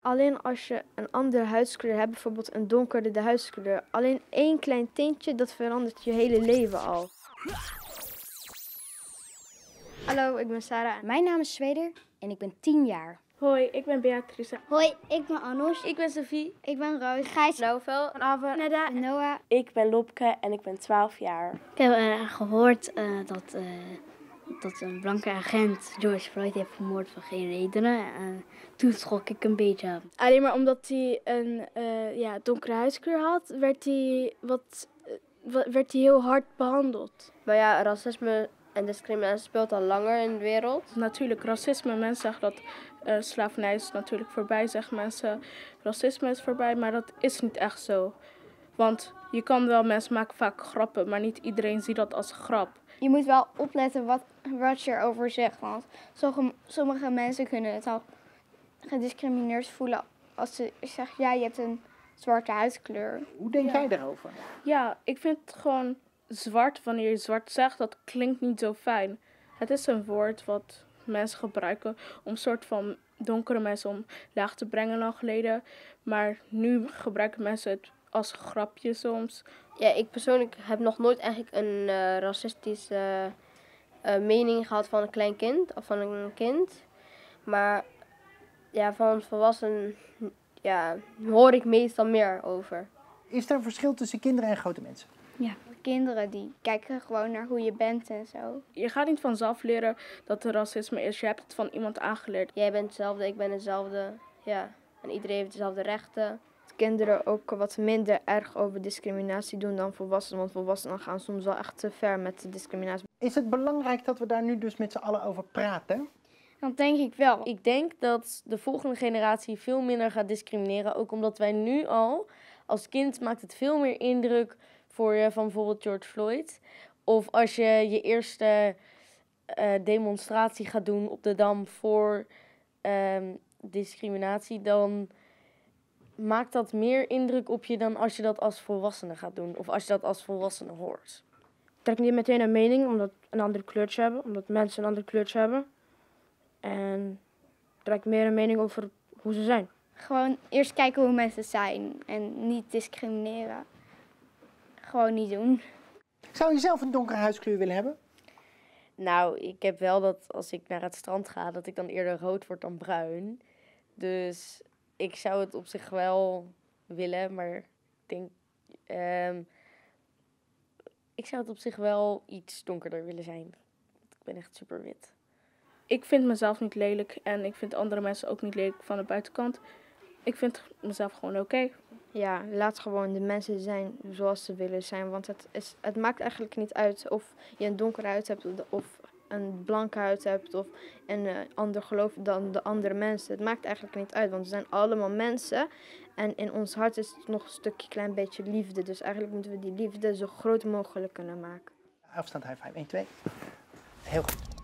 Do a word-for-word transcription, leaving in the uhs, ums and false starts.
Alleen als je een andere huidskleur hebt, bijvoorbeeld een donkere huidskleur, alleen één klein tintje, dat verandert je hele leven al. Hallo, ik ben Sarah. Mijn naam is Zweder en ik ben tien jaar. Hoi, ik ben Beatrice. Hoi, ik ben Anoush. Ik ben Sophie. Ik ben Roos. Gijs. Novel. Ave. Neda. Noah. Ik ben Lopke en ik ben twaalf jaar. Ik heb uh, gehoord uh, dat, uh, dat een blanke agent George Floyd heeft vermoord voor geen redenen. En toen schrok ik een beetje. Alleen maar omdat hij een uh, ja, donkere huidskleur had, werd hij, wat, uh, werd hij heel hard behandeld. Maar ja, racisme en discriminatie speelt al langer in de wereld. Natuurlijk, racisme, mensen zeggen dat uh, slavernij is natuurlijk voorbij, zeggen mensen. Racisme is voorbij, maar dat is niet echt zo. Want je kan wel, mensen maken vaak grappen, maar niet iedereen ziet dat als grap. Je moet wel opletten wat, wat je erover zegt, want sommige, sommige mensen kunnen het al gediscrimineerd voelen als ze zeggen, ja, je hebt een zwarte huidskleur. Hoe denk ja. jij daarover? Ja, ik vind het gewoon zwart, wanneer je zwart zegt, dat klinkt niet zo fijn. Het is een woord wat mensen gebruiken om een soort van donkere mensen omlaag te brengen lang geleden. Maar nu gebruiken mensen het als grapje soms. Ja, ik persoonlijk heb nog nooit eigenlijk een uh, racistische uh, mening gehad van een klein kind of van een kind. Maar ja, van een volwassen ja, hoor ik meestal meer over. Is er een verschil tussen kinderen en grote mensen? Ja, kinderen die kijken gewoon naar hoe je bent en zo. Je gaat niet vanzelf leren dat er racisme is. Je hebt het van iemand aangeleerd. Jij bent hetzelfde, ik ben hetzelfde. Ja, en iedereen heeft dezelfde rechten. Kinderen ook wat minder erg over discriminatie doen dan volwassenen. Want volwassenen gaan soms wel echt te ver met de discriminatie. Is het belangrijk dat we daar nu dus met z'n allen over praten? Dat denk ik wel. Ik denk dat de volgende generatie veel minder gaat discrimineren. Ook omdat wij nu al, als kind maakt het veel meer indruk voor je van bijvoorbeeld George Floyd. Of als je je eerste uh, demonstratie gaat doen op de Dam voor uh, discriminatie, dan maakt dat meer indruk op je dan als je dat als volwassene gaat doen. Of als je dat als volwassene hoort. Ik trek niet meteen een mening omdat een andere kleurtje hebben. Omdat mensen een andere kleurtje hebben. En ik trek meer een mening over hoe ze zijn. Gewoon eerst kijken hoe mensen zijn en niet discrimineren. Gewoon niet doen. Zou je zelf een donkere huidskleur willen hebben? Nou, ik heb wel dat als ik naar het strand ga, dat ik dan eerder rood word dan bruin. Dus ik zou het op zich wel willen, maar ik denk... Um, ik zou het op zich wel iets donkerder willen zijn. Ik ben echt super wit. Ik vind mezelf niet lelijk en ik vind andere mensen ook niet lelijk van de buitenkant. Ik vind mezelf gewoon oké. Okay. Ja, laat gewoon de mensen zijn zoals ze willen zijn. Want het, is, het maakt eigenlijk niet uit of je een donkere huid hebt of een blanke huid hebt of een uh, ander geloof dan de andere mensen. Het maakt eigenlijk niet uit, want we zijn allemaal mensen. En in ons hart is het nog een stukje klein beetje liefde. Dus eigenlijk moeten we die liefde zo groot mogelijk kunnen maken. Afstand high five. één, twee. Heel goed.